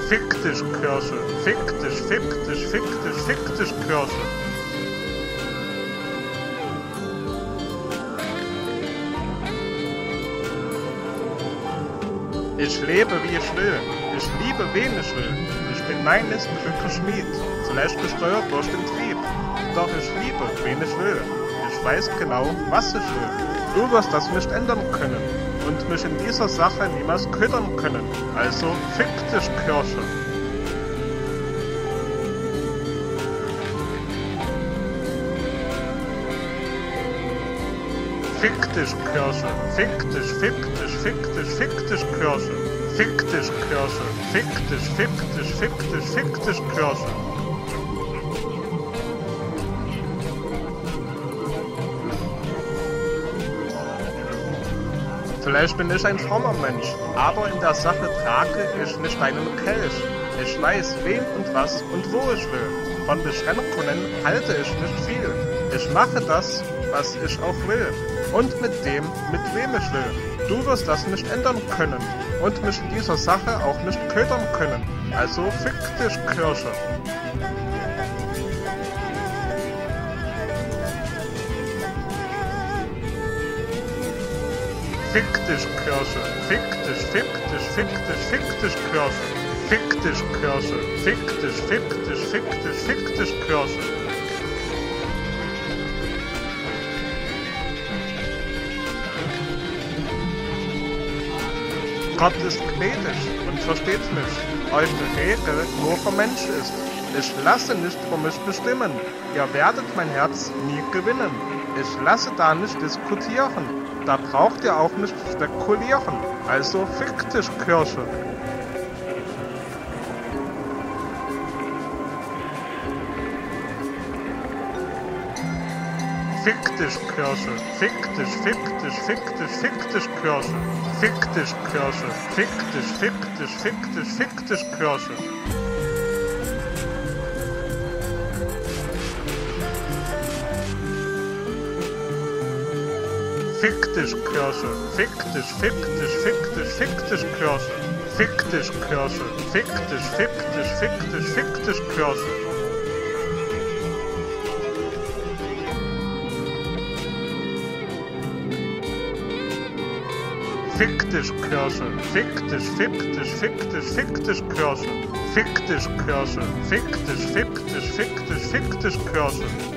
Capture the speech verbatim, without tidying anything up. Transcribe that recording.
Fick dich, Kirche. Fick dich, fick dich, fick dich, fick dich, Kirche. Ich lebe, wie ich will. Ich liebe, wen ich will. Ich bin meines Glückes Schmied, vielleicht gesteuert durch den Trieb. Doch ich liebe, wen ich will. Ich weiß genau, was ich will. Du wirst das nicht ändern können und mich in dieser Sache niemals ködern können. Also fick dich, Kirche. Fick dich, Kirche. Fick dich, fick dich, fick dich, fick dich, Kirche. Fick dich, Kirche. Fick dich, fick dich, fick dich, fick dich, Kirche. Vielleicht bin ich ein frommer Mensch, aber in der Sache trage ich nicht einen Kelch. Ich weiß, wen und was und wo ich will. Von Beschränkungen halte ich nicht viel. Ich mache das, was ich auch will. Und mit dem, mit wem ich will. Du wirst das nicht ändern können und mich in dieser Sache auch nicht ködern können. Also fick dich, Kirche. Fick dich, Kirche. Fick dich, fick dich, fick dich, fick dich, Kirche. Fick dich, Kirche. Fick dich, fick dich, fick dich, fick dich, Kirche. Gott ist gnädig und versteht mich. Eure Regel nur vom Mensch ist. Ich lasse nicht für mich bestimmen. Ihr werdet mein Herz nie gewinnen. Ich lasse da nicht diskutieren. Da braucht ihr auch nicht spekulieren. Also fick dich, Kirche. Fick dich, Kirche. Fick dich, fick dich, fick dich, fick dich, Kirche. Fick dich, Kirche. Fick dich, fick dich, fick dich, fick dich, Kirche. Fick dich, Kirche. Fick dich, fick dich, fick dich, fick dich, Kirche. Fick dich, Kirche. Fick dich, fick dich, fick dich, fick dich, Kirche. Fick dich, Kirche. Fick dich, fick dich, fick dich, fick dich, Kirche. Fick dich, Kirche. Fick dich, fick dich, fick dich, fick dich, Kirche.